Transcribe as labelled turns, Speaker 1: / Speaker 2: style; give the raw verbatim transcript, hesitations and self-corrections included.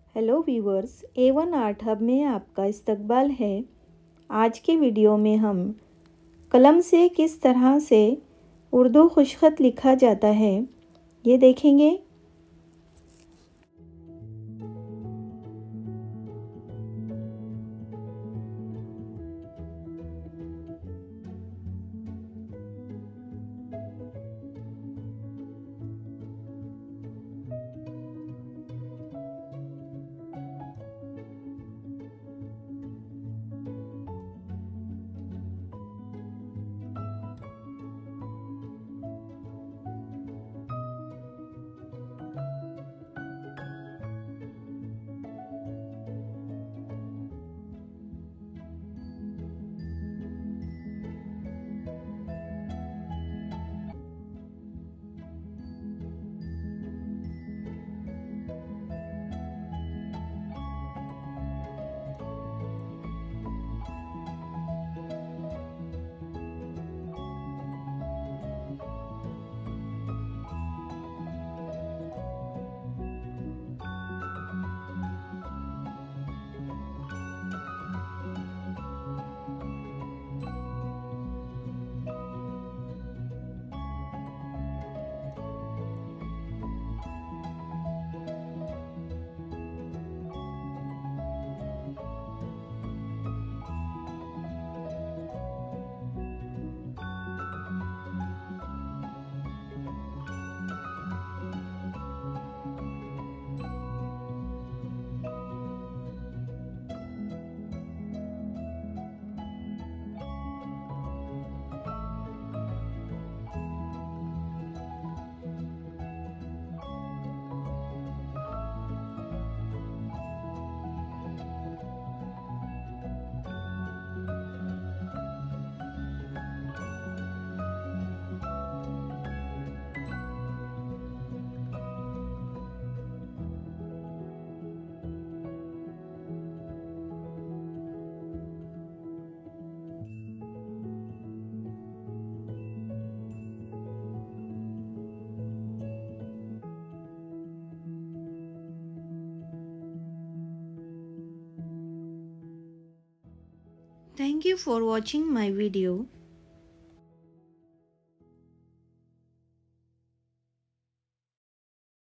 Speaker 1: Hello viewers, A one art hub में आपका इस्तकबाल है। आज के वीडियो में हम कलम से किस तरह से उर्दू खुशखत लिखा जाता है ये देखेंगे। Thank you for watching my video.